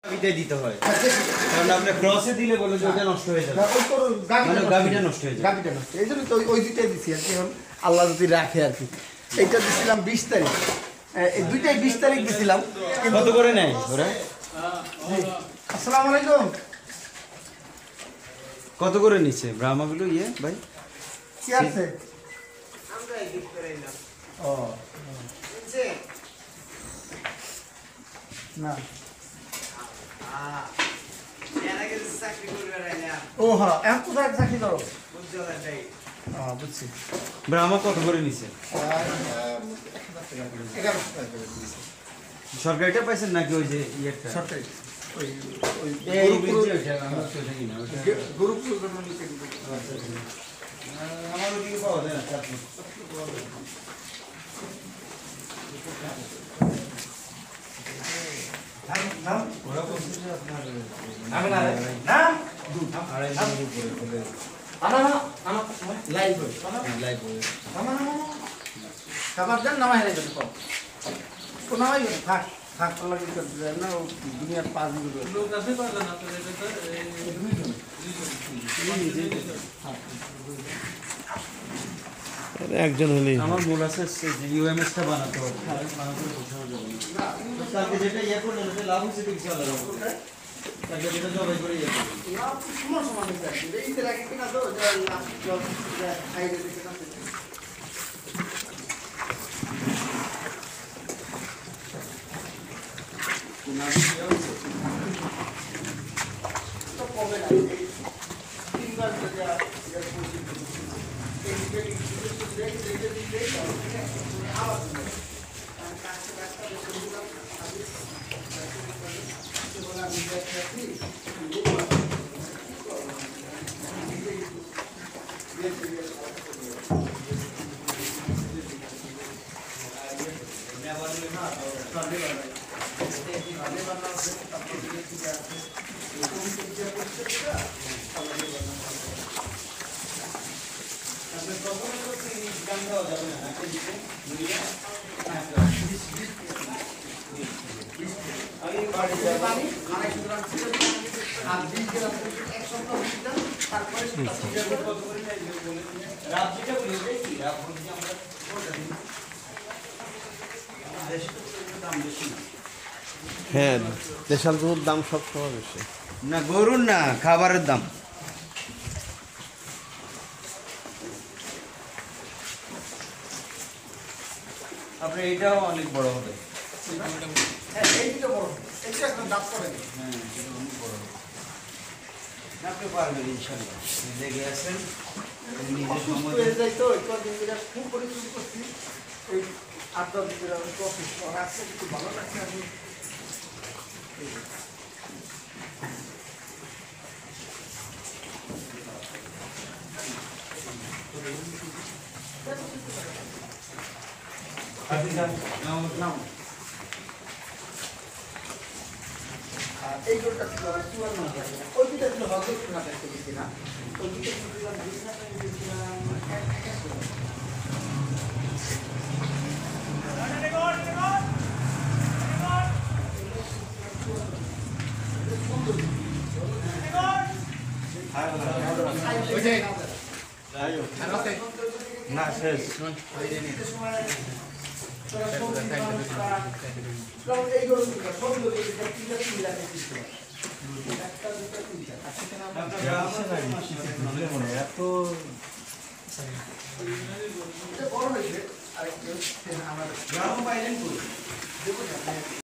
বিদায় দিতে হয়, কারণ আপনি ক্রসে দিলে বলে যে ওটা নষ্ট হয়ে যাবে, মানে গাভিটা নষ্ট হয়ে যাবে। গাভিটা নষ্ট, এই জন্য তো ওই দুইটাই দিছি আর কি। এখন আল্লাহ যদি রাখে আর কি। এইটা দিছিলাম 20 তারিখ, এই দুইটাই 20 তারিখ দিছিলাম। কত করে নেয় ওরা? আসসালামু আলাইকুম। কত করে নিচ্ছে ব্রাহ্মাগুলো ভাই? কি আছে? ও না, ও হ্যাঁ, এখন কোথায় চাকরি করো? বুঝছি। ব্রাহ্মা কত করে নিচ্ছে? 1100 টাকা করে দিয়েছি। সরকারিটা পাইছেন নাকি ওই যে ইয়েটা? সরকারি ওই গরু আমার ওদিকে পাওয়া যায় না। খাবার দেন নামাই দেন, নামাই থাক থাক না, দুনিয়ার 5 মিনিট লোক আছে। একজন হলেই আমার মূল আছে ইউএমএস টা বানাতে হবে, বানাতে বোঝানো যাবে না। তাকে যেটা ইয়ে করলে ওটা লাভ হচ্ছে দেখছি আলাদা, তাকে যেটা জবাই করে ইয়ে করবে। লাভ সময় সময় দেখবে এই যে রাখি কিনা তো লাভ জল আইডে দেখে না। তো কবে না 3 বার যা হ্যাঁ, দেশাল গরুর দাম সবসময় বেশি। না গরুর না, খাবারের দাম। আপনার এটাও অনেক বড় হবে। হ্যাঁ এইটা বড়, এটা একদম দাঁত করে। হ্যাঁ এটা অনেক বড় হবে, আপনি পারবেন ইনশাআল্লাহ। দেখে আসেন নিজের সময় তো কদিন ধরে খুব পরিশ্রম করছি। এই 8-10 দিন ধরে আমি অফিস করা আছে, একটু ভালো লাগছে। আমি এই গরুটা ছিল 54 টাকা, ওই দুটা ছিল 72 টাকা কেজি না, ওই দুটা ছিল 20 টাকা দিয়েছিলাম। না শেষ এই গরুটা সবগুলো একটা মিলাতে দিচ্ছিল। এত বড় হয়েছে আর আমার